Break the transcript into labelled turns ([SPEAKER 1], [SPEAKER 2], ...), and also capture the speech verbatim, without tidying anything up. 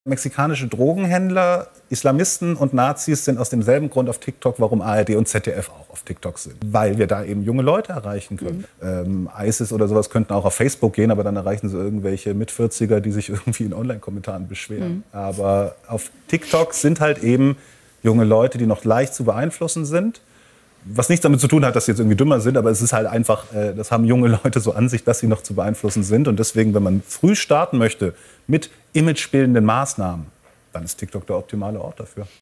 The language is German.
[SPEAKER 1] Mexikanische Drogenhändler, Islamisten und Nazis sind aus demselben Grund auf TikTok, warum A R D und Z D F auch auf TikTok sind. Weil wir da eben junge Leute erreichen können. Mhm. Ähm, ISIS oder sowas könnten auch auf Facebook gehen, aber dann erreichen sie irgendwelche Mitvierziger, die sich irgendwie in Online-Kommentaren beschweren. Mhm. Aber auf TikTok sind halt eben junge Leute, die noch leicht zu beeinflussen sind. Was nichts damit zu tun hat, dass sie jetzt irgendwie dümmer sind, aber es ist halt einfach, äh, das haben junge Leute so an sich, dass sie noch zu beeinflussen sind. Und deswegen, wenn man früh starten möchte mit imagebildenden Maßnahmen, dann ist TikTok der optimale Ort dafür.